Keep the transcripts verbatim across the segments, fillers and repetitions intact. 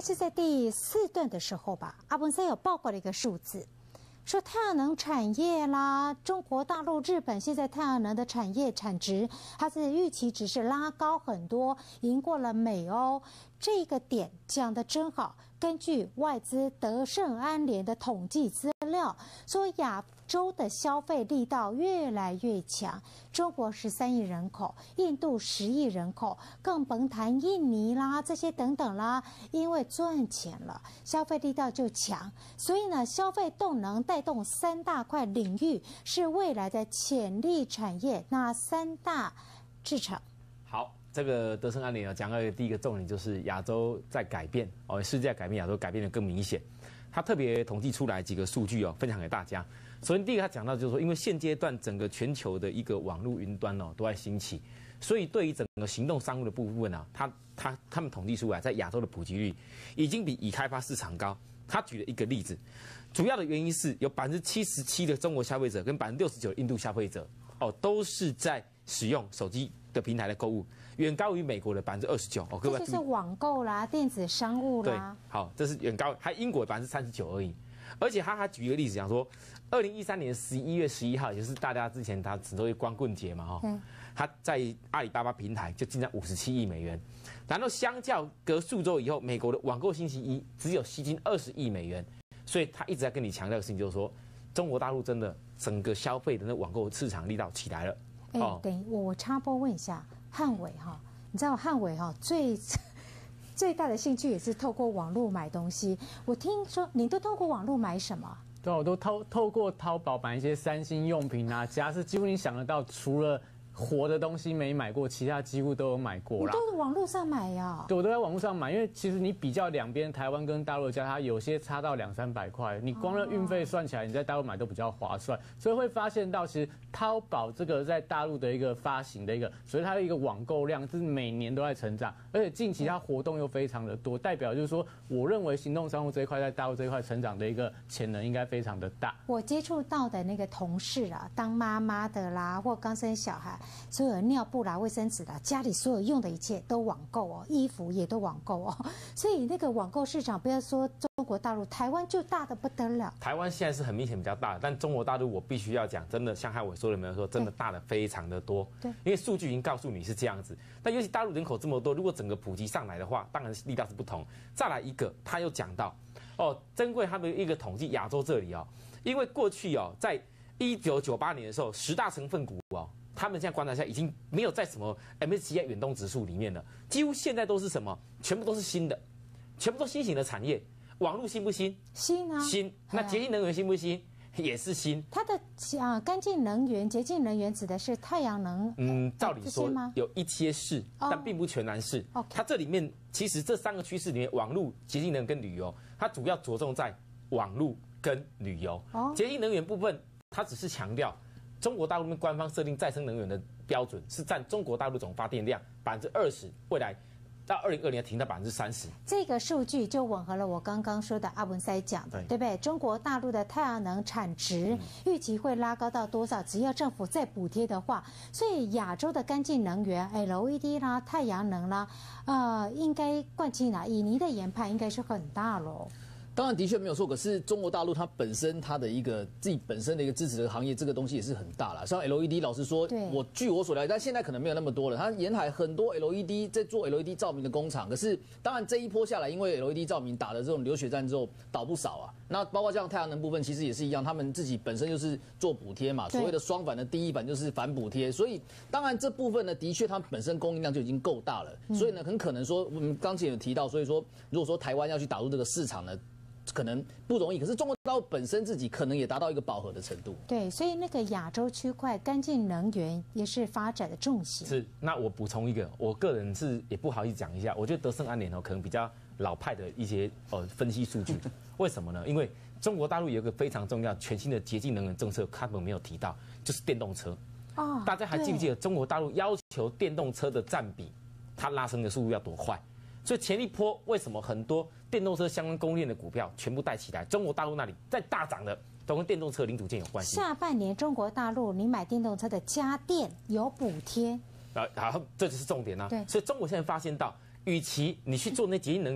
是在第四段的时候吧，阿文森有报告了一个数字，说太阳能产业啦，中国大陆、日本现在太阳能的产业产值，它是预期值是拉高很多，赢过了美欧。这个点讲得真好。根据外资德盛安联的统计资料，说亚洲的消费力道越来越强。中国十三亿人口，印度十亿人口，更甭谈印尼啦这些等等啦，因为赚钱了，消费力道就强。所以呢，消费动能带动三大块领域是未来的潜力产业。那三大制成好。这个德盛安联啊，讲到的第一个重点就是亚洲在改变哦，世界在改变，亚洲改变得更明显。他特别统计出来几个数据哦，分享给大家。首先第一个他讲到就是说，因为现阶段整个全球的一个网络云端哦都在兴起，所以对于整个行动商务的部分啊，他他他们统计出来，在亚洲的普及率已经比已开发市场高。他举了一个例子，主要的原因是有百分之七十七的中国消费者跟百分之六十九的印度消费者哦，都是在使用手机的平台的购物，远高于美国的百分之二十九哦。各位， 这就是网购啦，电子商务啦。 对，好，这是远高，还英国百分之三十九而已。而且他还举一个例子讲说，二零一三年十一月十一号，也就是大家之前他只都会光棍节嘛哈、哦，嗯、他在阿里巴巴平台就进账五十七亿美元，然后相较隔数周以后，美国的网购星期一只有吸金二十亿美元，所以他一直在跟你强调的事情就是说，中国大陆真的整个消费的那网购市场力道起来了。 哎、欸，等我我插播问一下，汉伟哈，你知道汉伟哈最最大的兴趣也是透过网络买东西。我听说你都透过网络买什么？ 对，我都透透过淘宝买一些三星用品啊，家饰，几乎你想得到，除了活的东西没买过，其他几乎都有买过啦。 你都是网络上买呀？ 对，我都在网络上买，因为其实你比较两边台湾跟大陆的价，它有些差到两三百块，你光那运费算起来，你在大陆买都比较划算。所以会发现到，其实淘宝这个在大陆的一个发行的一个，所以它的一个网购量，就是每年都在成长，而且近期它活动又非常的多，代表就是说，我认为行动商务这一块在大陆这一块成长的一个潜能应该非常的大。 我接触到的那个同事啊，当妈妈的啦，或刚生小孩。所有的尿布啦、卫生纸啦，家里所有用的一切都网购哦，衣服也都网购哦，所以那个网购市场，不要说中国大陆，台湾就大的不得了。 台湾现在是很明显比较大，但中国大陆我必须要讲，真的像汉伟说的没有说，真的大的非常的多。对，因为数据已经告诉你是这样子。但尤其大陆人口这么多，如果整个普及上来的话，当然力道是不同。再来一个，他又讲到哦，珍贵他的一个统计，亚洲这里哦，因为过去哦，在一九九八年的时候，十大成分股哦。他们现在观察下已经没有在什么 M S C I 远东指数里面了，几乎现在都是什么，全部都是新的，全部都新型的产业。网络新不新？ 新啊， 新。那洁净能源新不新？也是新。 它的啊干净能源、洁净能源指的是太阳能。 嗯，照理说有一些是，哦、但并不全然是。Okay. 它这里面其实这三个趋势里面，网络、洁净能源跟旅游，它主要着重在网络跟旅游。哦，洁净能源部分，它只是强调。中国大陆官方设定再生能源的标准是占中国大陆总发电量百分之二十，未来到二零二零年停到百分之三十。 这个数据就吻合了我刚刚说的阿文塞讲的， 对, 对不对？中国大陆的太阳能产值预期会拉高到多少？只要政府再补贴的话，所以亚洲的干净能源 L E D 啦、太阳能啦，呃，应该冠军啦，以您的研判应该是很大喽。 当然的确没有错，可是中国大陆它本身它的一个自己本身的一个支持的行业，这个东西也是很大啦。像 L E D， 老实说，我据我所了解，但现在可能没有那么多了。它沿海很多 L E D 在做 L E D 照明的工厂，可是当然这一波下来，因为 L E D 照明打的这种流血战之后倒不少啊。那包括像太阳能部分，其实也是一样，他们自己本身就是做补贴嘛，所谓的双反的第一版就是反补贴，所以当然这部分呢，的确它本身供应量就已经够大了，所以呢，很可能说我们刚才有提到，所以说如果说台湾要去打入这个市场呢。可能不容易，可是中国大陆本身自己可能也达到一个饱和的程度。 对，所以那个亚洲区块干净能源也是发展的重心。 是，那我补充一个，我个人是也不好意思讲一下，我觉得德盛安联哦可能比较老派的一些呃分析数据，为什么呢？因为中国大陆有一个非常重要全新的洁净能源政策，根本没有提到，就是电动车。哦，大家还记不记得中国大陆要求电动车的占比，它拉升的速度要多快？所以前一波为什么很多电动车相关供应链的股票全部带起来？中国大陆那里在大涨的，都跟电动车零组件有关系。 下半年中国大陆你买电动车的家电有补贴， 啊，好，这就是重点啊。对，所以中国现在发现到，与其你去做那洁净能源，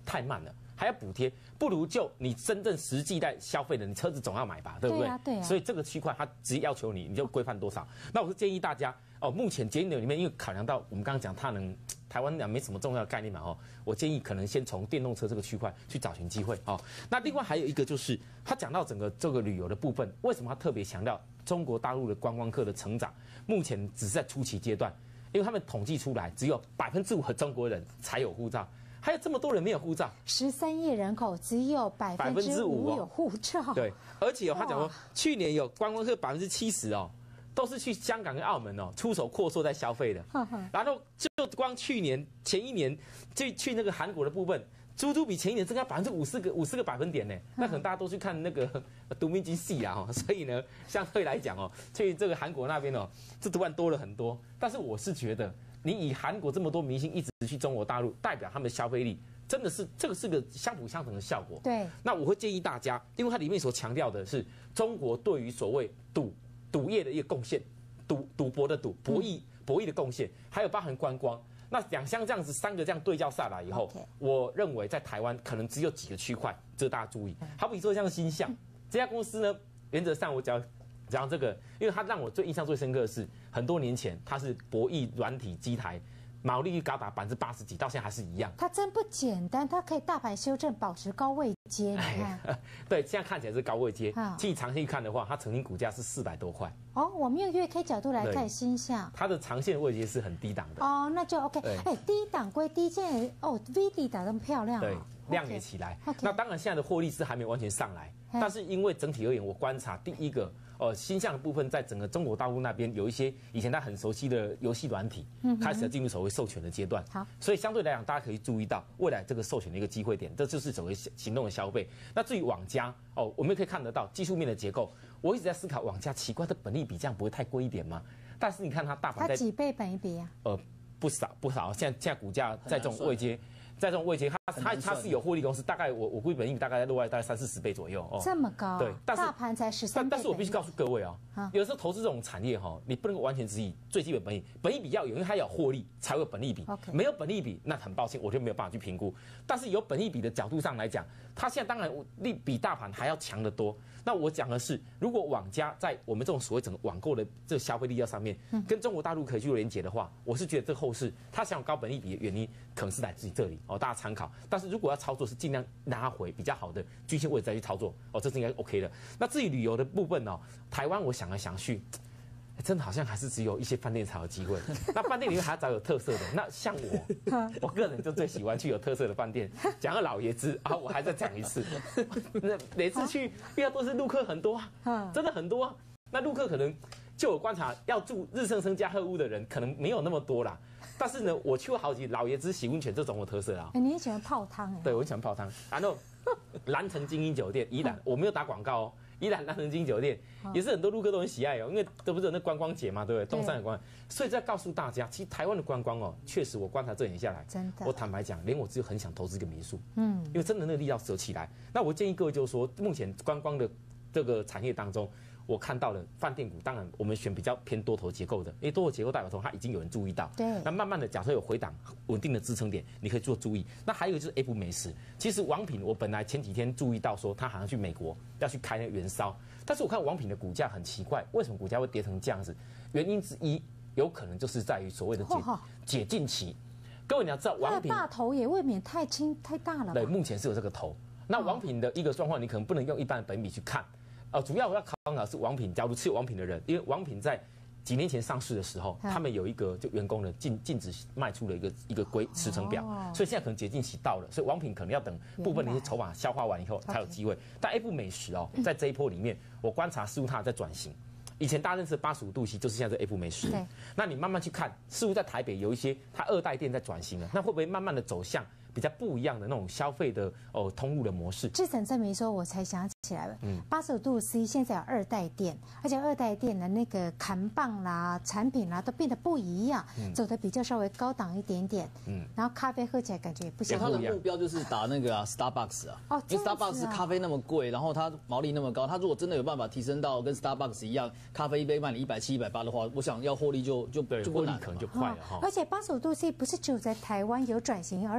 太慢了。还要补贴，不如就你真正实际在消费的，你车子总要买吧，对不对？ 对啊，对啊。 所以这个区块它直接要求你，你就规范多少。那我是建议大家哦，目前节能里面，因为考量到我们刚刚讲它能台湾讲没什么重要的概念嘛，哦，我建议可能先从电动车这个区块去找寻机会哦。那另外还有一个就是他讲到整个这个旅游的部分，为什么他特别强调中国大陆的观光客的成长，目前只是在初期阶段，因为他们统计出来只有百分之五的中国人才有护照。还有这么多人没有护照， 十三亿人口只有百分之五有护照。 对，而且哦，他讲说去年有观光客百分之七十哦，都是去香港跟澳门哦出手阔绰在消费的。然后就光去年前一年就去那个韩国的部分，足足比前一年增加百分之五十个五十个百分点呢。那可能大家都去看那个独明金戏啊，哦，所以呢，相对来讲哦，去这个韩国那边哦，这突然多了很多。但是我是觉得。你以韩国这么多明星一直去中国大陆，代表他们的消费力真的是这个是个相辅相成的效果。 对， 那我会建议大家，因为它里面所强调的是中国对于所谓赌赌业的一个贡献，赌赌博的赌，博弈博弈的贡献，还有包含观光。那两项这样子三个这样对照下来以后， okay. 我认为在台湾可能只有几个区块值得大家注意。好比说像星象这家公司呢，原则上我只要。讲这个，因为它让我最印象最深刻的是，很多年前它是博弈软体机台，毛利率高达百分之八十几，到现在还是一样。 它真不简单，它可以大盘修正，保持高位阶。你看， 对，现在看起来是高位阶。 嗯、 其实长线看的话，它曾经股价是四百多块。 哦，我们用月 K 角度来看星象， 它的长线位阶是很低档的。 哦，那就 OK。哎，低档归低，现哦 ，V 底打得那么漂亮、哦。 对。亮也起来， okay. 那当然现在的获利是还没完全上来，但是因为整体而言，我观察第一个，呃，星象的部分在整个中国大陆那边有一些以前他很熟悉的游戏软体，嗯、开始要进入所谓授权的阶段， 好， 所以相对来讲，大家可以注意到未来这个授权的一个机会点，这就是所谓行动的消费。那至于网家，哦，我们可以看得到技术面的结构，我一直在思考网家奇怪的本益比这样不会太贵一点吗？但是你看它大盘在它几倍本益比啊？ 呃，不少不少，现在现在股价在这种位阶。在这种位阶，它它它是有获利公司，大概我我估计本益比大概在落在大概三四十倍左右哦。 这么高？ 对，但是大盘才十三倍。 但但是我必须告诉各位哦，有时候投资这种产业哈，你不能完全只以最基本本益，本益比要有，因为它有获利才会有本益比。 Okay. 没有本益比，那很抱歉，我就没有办法去评估。但是有本益比的角度上来讲，它现在当然利比大盘还要强得多。那我讲的是，如果网家在我们这种所谓整个网购的这个消费力要上面，跟中国大陆可以去做连结的话，我是觉得这后市它想有高本益比的原因，可能是来自于这里哦，大家参考。但是如果要操作，是尽量拉回比较好的均线位置再去操作哦，这是应该 OK 的。那至于旅游的部分哦，台湾我想来想去。真的好像还是只有一些饭店才有机会。那饭店里面还要找有特色的。那像我，我个人就最喜欢去有特色的饭店。讲到老爷子啊，我还再讲一次。那每次去遇到都是陆客很多啊，真的很多啊。那陆客可能就我观察，要住日升升加贺屋的人可能没有那么多啦。但是呢，我去过好几老爷子洗温泉这种有特色啊。 哎，你也喜欢泡汤哎？ 对，我喜欢泡汤。然后蓝城精英酒店，宜兰，我没有打广告哦。宜兰蓝城精英酒店也是很多陆客都很喜爱哦，因为都不是有那观光节嘛，对不对？东山有观光，所以在告诉大家，其实台湾的观光哦，确实我观察这几年下来， 真的， 我坦白讲，连我自己很想投资一个民宿，嗯，因为真的那个力道是有起来。那我建议各位就是说，目前观光的这个产业当中，我看到了饭店股，当然我们选比较偏多头结构的，因为多头结构代表说它已经有人注意到， 对。 那慢慢的，假设有回档稳定的支撑点，你可以做注意。那还有一个就是 F 美食，其实王品我本来前几天注意到说他好像去美国要去开那个元烧，但是我看王品的股价很奇怪，为什么股价会跌成这样子？原因之一有可能就是在于所谓的解解禁期。各位你要知道，王品大头也未免太轻太大了吧？ 对，目前是有这个头。那王品的一个状况，你可能不能用一般的本益比去看。呃，主要我要考考是王品，假如持有王品的人，因为王品在几年前上市的时候，他们有一个就员工的禁禁止卖出的一个一个规时程表，所以现在可能解禁期到了，所以王品可能要等部分的一些筹码消化完以后才有机会。但 F 美食哦，在这一波里面，我观察似乎它在转型。以前大家认识的八十五度 C 就是现在这 F 美食，那你慢慢去看，似乎在台北有一些它二代店在转型了，那会不会慢慢的走向比较不一样的那种消费的哦通路的模式？ 志成这么一说，我才想起来了。嗯，八十五度 C 现在有二代店，而且二代店的那个看棒啦、产品啦都变得不一样，嗯、走的比较稍微高档一点点。嗯，然后咖啡喝起来感觉也不像。 他的目标就是打那个啊 Starbucks 啊， 哦， 因为 Starbucks 咖啡那么贵，然后它毛利那么高，它如果真的有办法提升到跟 Starbucks 一样，咖啡一杯卖你一百七、一百八的话，我想要获利就就就获利可能就快了哈。 而且八十五度 C 不是只有在台湾有转型二代店。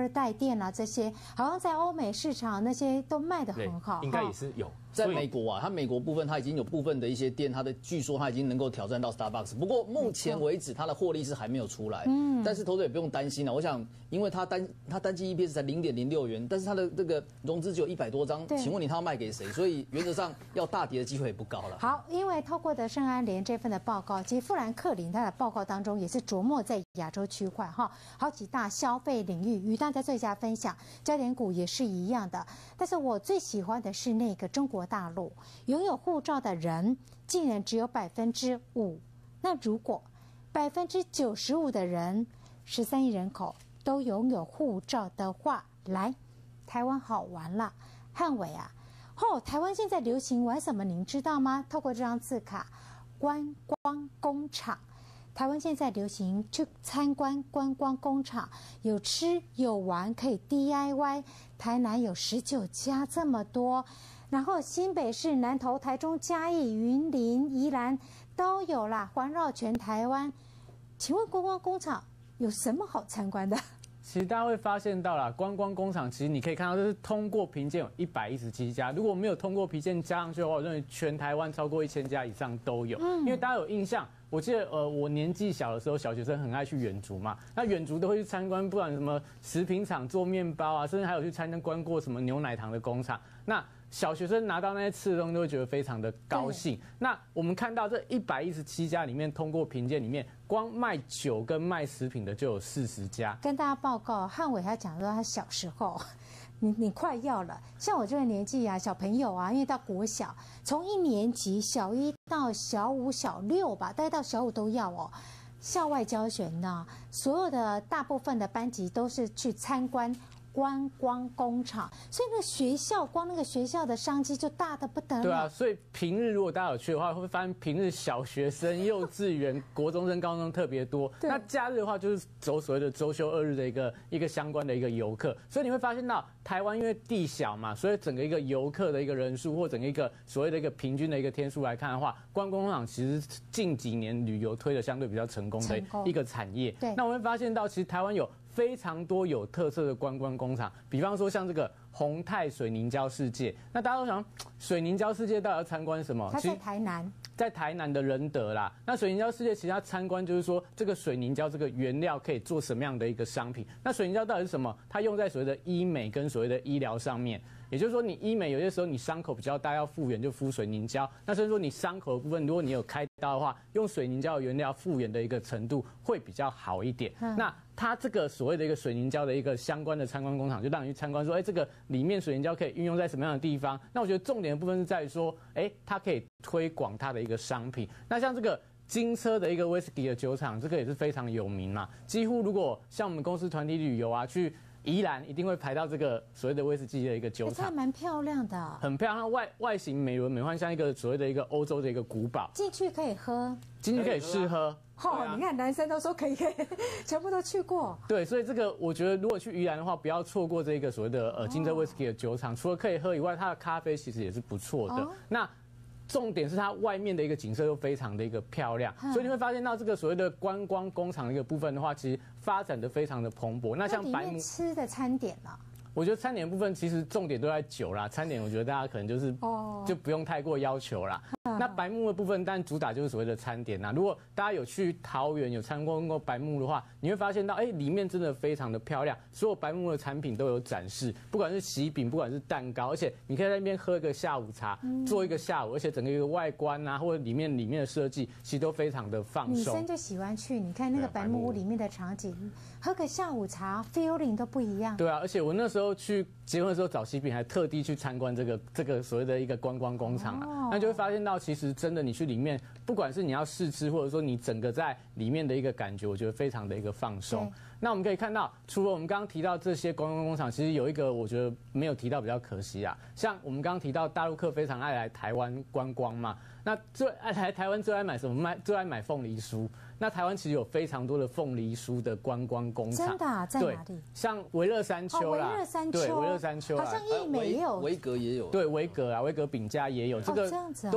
店啊这些，好像在欧美市场那些都卖得很好， 应该也是有。 在美国啊，它美国部分它已经有部分的一些店，它的据说它已经能够挑战到 Starbucks， 不过目前为止它的获利是还没有出来。嗯，但是投资者也不用担心了，我想，因为它单它单季 E P S 才零点零六元，但是它的这个融资只有一百多张，请问你它要卖给谁？所以原则上要大跌的机会也不高了。 好，因为透过德胜安联这份的报告，其实富兰克林他的报告当中也是琢磨在亚洲区块哈，好几大消费领域与大家做一下分享，焦点股也是一样的。但是我最喜欢的是那个中国大陆。拥有护照的人竟然只有百分之五，那如果百分之九十五的人，十三亿人口都拥有护照的话，来，台湾好玩了。汉伟啊，哦，台湾现在流行玩什么？您知道吗？透过这张字卡，观光工厂。台湾现在流行去参观观光工厂，有吃有玩，可以 D I Y。台南有十九家，这么多。然后新北市、南投、台中、嘉义、云林、宜兰都有啦，环绕全台湾。请问观光工厂有什么好参观的？ 其实大家会发现到啦，观光工厂其实你可以看到，这是通过评鉴有一百一十七家，如果没有通过评鉴加上去的话，我认为全台湾超过一千家以上都有。嗯，因为大家有印象。我记得，呃，我年纪小的时候，小学生很爱去远足嘛。那远足都会去参观，不管什么食品厂做面包啊，甚至还有去参观过什么牛奶糖的工厂。那小学生拿到那些吃的东西，都会觉得非常的高兴。那我们看到这一百一十七家里面通过评鉴里面，光卖酒跟卖食品的就有四十家。 跟大家报告，汉伟他讲说他小时候。你你快要了，像我这个年纪啊，小朋友啊，因为到国小，从一年级小一到小五、小六吧，大概到小五都要哦。校外教学呢，所有的大部分的班级都是去参观观光工厂，所以那个学校光那个学校的商机就大得不得了。 对啊，所以平日如果大家有去的话，会发现平日小学生、幼稚园、国中生、高中生特别多。那假日的话，就是走所谓的周休二日的一个一个相关的一个游客。所以你会发现到台湾因为地小嘛，所以整个一个游客的一个人数或整个一个所谓的一个平均的一个天数来看的话，观光工厂其实近几年旅游推的相对比较成功的一个产业。 对， 那我们会发现到其实台湾有非常多有特色的观光工厂，比方说像这个宏泰水凝胶世界。那大家都想，水凝胶世界到底要参观什么？ 它在台南， 在台南的仁德啦。那水凝胶世界其实它参观就是说，这个水凝胶这个原料可以做什么样的一个商品？那水凝胶到底是什么？它用在所谓的医美跟所谓的医疗上面。也就是说，你医美有些时候你伤口比较大，要复原就敷水凝胶。那甚至说你伤口的部分，如果你有开刀的话，用水凝胶的原料复原的一个程度会比较好一点。嗯、那它这个所谓的一个水凝胶的一个相关的参观工厂，就让你去参观说，哎，这个里面水凝胶可以运用在什么样的地方？那我觉得重点的部分是在于说，哎，它可以推广它的一个商品。那像这个金车的一个威士忌的酒厂，这个也是非常有名嘛。几乎如果像我们公司团体旅游啊，去宜兰一定会排到这个所谓的威士忌的一个酒厂， 还蛮漂亮的， 很漂亮，外外形美轮美奂，像一个所谓的一个欧洲的一个古堡。 进去可以喝， 进去可以试喝。 哦，啊、你看男生都说可以，可以，全部都去过。 对，所以这个我觉得，如果去宜兰的话，不要错过这个所谓的呃金车威士忌的酒厂。除了可以喝以外，它的咖啡其实也是不错的。哦、那重点是它外面的一个景色又非常的一个漂亮，所以你会发现到这个所谓的观光工厂的一个部分的话，其实发展的非常的蓬勃。 那像白木吃的餐点呢？ 我觉得餐点的部分其实重点都在酒啦，餐点我觉得大家可能就是哦，就不用太过要求啦。那白木的部分，但主打就是所谓的餐点啦。如果大家有去桃园有参观过白木的话，你会发现到，哎，里面真的非常的漂亮，所有白木的产品都有展示，不管是喜饼，不管是蛋糕，而且你可以在那边喝一个下午茶，嗯、做一个下午，而且整个一个外观啊，或者里面里面的设计，其实都非常的放松。 女生就喜欢去，你看那个白木屋里面的场景，喝个下午茶 ，feeling 都不一样。 对啊，而且我那时候去结婚的时候找喜饼，还特地去参观这个这个所谓的一个观光工厂啊，哦、那就会发现到，其实真的你去里面，不管是你要试吃，或者说你整个在里面的一个感觉，我觉得非常的一个放松。那我们可以看到，除了我们刚刚提到这些观光工厂，其实有一个我觉得没有提到比较可惜啊。像我们刚刚提到大陆客非常爱来台湾观光嘛，那最爱来台湾最爱买什么？买最爱买凤梨酥。那台湾其实有非常多的凤梨酥的观光工厂， 真的、啊、在哪里？ 像维乐山丘啦， 维乐山丘， 对，维乐山丘， 好像义美也有， 维格也有， 对，维格啊，维格饼家也有，这个都是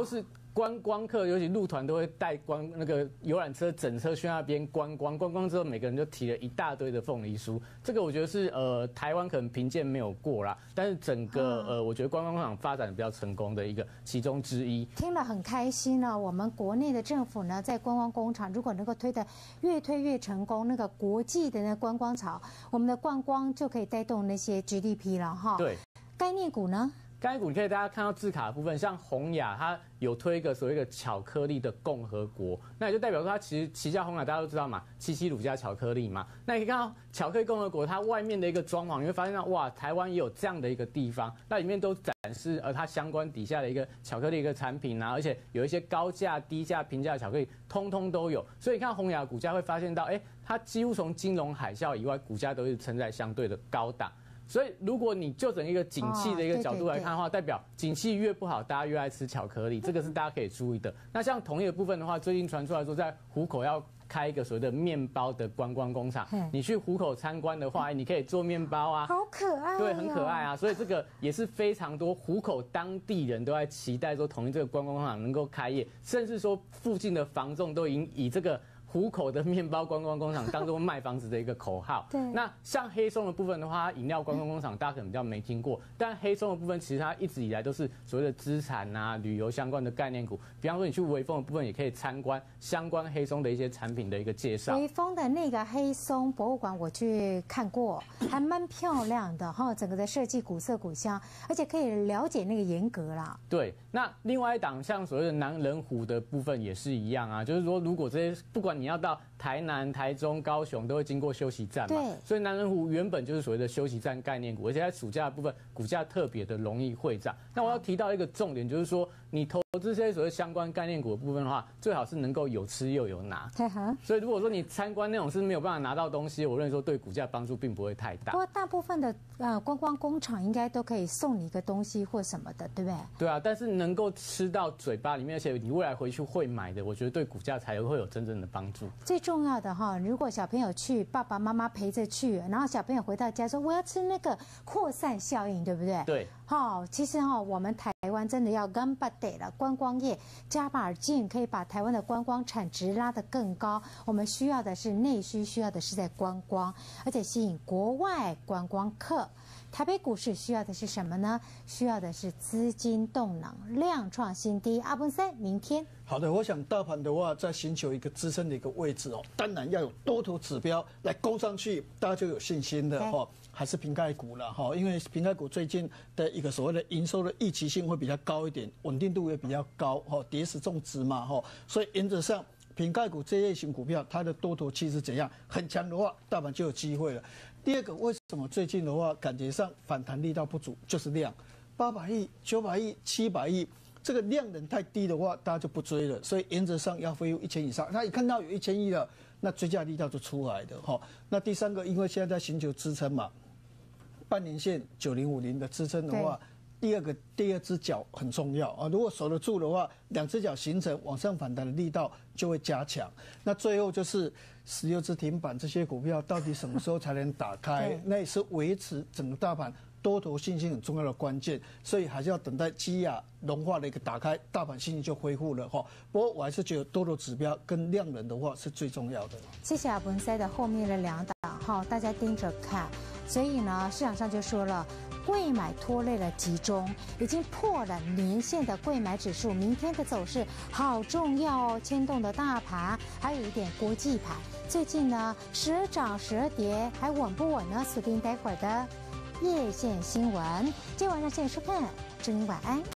观光客，尤其路团都会带观那个游览车整车去那边观光，观光之后每个人就提了一大堆的凤梨酥，这个我觉得是呃台湾可能评鉴没有过啦，但是整个呃我觉得观光工厂发展的比较成功的一个其中之一。 听了很开心呢，我们国内的政府呢在观光工厂如果能够推得越推越成功，那个国际的那观光潮，我们的观光就可以带动那些 G D P 了哈。 对， 概念股呢？ 概念股你可以大家看到字卡的部分，像宏亚它有推一个所谓的巧克力的共和国，那也就代表说它其实旗下宏亚大家都知道嘛，七七乳加巧克力嘛，那你可以看到巧克力共和国它外面的一个装潢，你会发现到哇，台湾也有这样的一个地方，那里面都展示呃它相关底下的一个巧克力一个产品啊，而且有一些高价、低价、平价的巧克力，通通都有，所以你看宏亚的股价会发现到，哎，它几乎从金融海啸以外，股价都是撑在相对的高档。所以，如果你就整一个景气的一个角度来看的话，代表景气越不好，大家越爱吃巧克力，这个是大家可以注意的。那像同一个部分的话，最近传出来说，在湖口要开一个所谓的面包的观光工厂，你去湖口参观的话，你可以做面包啊， 好可爱， 对，很可爱啊。所以这个也是非常多湖口当地人都在期待说，同一这个观光工厂能够开业，甚至说附近的房仲都已经以这个湖口的面包观光工厂当做卖房子的一个口号。 对。 那像黑松的部分的话，饮料观光工厂大家可能比较没听过，但黑松的部分其实它一直以来都是所谓的资产啊、旅游相关的概念股。比方说你去微风的部分，也可以参观相关黑松的一些产品的一个介绍。 微风的那个黑松博物馆我去看过，还蛮漂亮的哈，整个的设计古色古香，而且可以了解那个严格啦。 对。那另外一档像所谓的南人湖的部分也是一样啊，就是说如果这些不管你要到台南、台中、高雄，都会经过休息站嘛， 对， 所以南人湖原本就是所谓的休息站概念股，而且在暑假的部分股价特别的容易汇涨。那我要提到一个重点，就是说你投资这些所谓相关概念股的部分的话，最好是能够有吃又有拿。所以如果说你参观那种是没有办法拿到东西，我认为说对股价帮助并不会太大。 不过大部分的呃观光工厂应该都可以送你一个东西或什么的，对不对？ 对啊，但是能够吃到嘴巴里面，而且你未来回去会买的，我觉得对股价才会有真正的帮助。 最重要的哈，如果小朋友去，爸爸妈妈陪着去，然后小朋友回到家说我要吃那个，扩散效应，对不对？ 对。 好，其实哈，我们台湾真的要干巴得了，观光业加把劲，可以把台湾的观光产值拉得更高。我们需要的是内需，需要的是在观光，而且吸引国外观光客。台北股市需要的是什么呢？需要的是资金动能，量创新低。阿文森，明天。 好的，我想大盘的话，在寻求一个支撑的一个位置哦，当然要有多头指标来攻上去，大家就有信心的哈。还是瓶盖股了哈，因为瓶盖股最近的一个所谓的营收的预期性会比较高一点，稳定度也比较高哈，跌死种植嘛哈，所以原则上瓶盖股这类型股票，它的多头气是怎样很强的话，大盘就有机会了。第二个，为什么最近的话感觉上反弹力道不足，就是量，八百亿、九百亿、七百亿。这个量能太低的话，大家就不追了，所以原则上要恢复一千以上。那一看到有一千亿了，那追价力道就出来的哈。那第三个，因为现在在寻求支撑嘛，半年线九零五零的支撑的话，第二个第二只脚很重要啊。如果守得住的话，两只脚形成往上反弹的力道就会加强。那最后就是十六只停板这些股票到底什么时候才能打开？那也是维持整个大盘多头信心很重要的关键，所以还是要等待基亚融化的一个打开，大盘信心就恢复了哈。不过我还是觉得多头指标跟量能的话是最重要的。 谢谢阿文塞的后面的两档哈，大家盯着看。所以呢，市场上就说了，贵买拖累了集中，已经破了年线的贵买指数，明天的走势好重要哦，牵动的大盘，还有一点国际盘。最近呢，时而涨时而跌，还稳不稳呢？锁定待会儿的夜线新闻。今天晚上谢谢收看，祝您晚安。